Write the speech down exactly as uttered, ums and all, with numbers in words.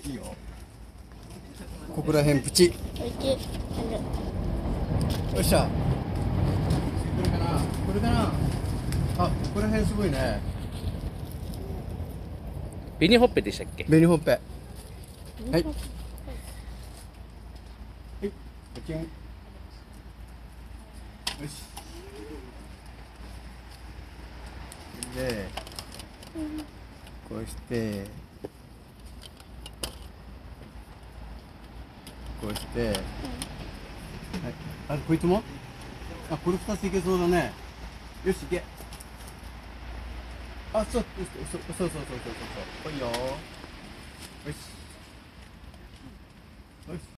いいよ。ここら辺プチ。 うちある。 よっしゃ。これかな。これかな。あ、ここら辺すごいね。 紅ほっぺでしたっけ？ 紅ほっぺ。はい。はい。ポチン。よし。で、こうして、こうして、はい。あれ、こいつも？あ、これ二ついけそうだね。よし、いけ。あ、そう、そう、そう、そう、そう、そう、そう、そう、来いよ。よし。よし。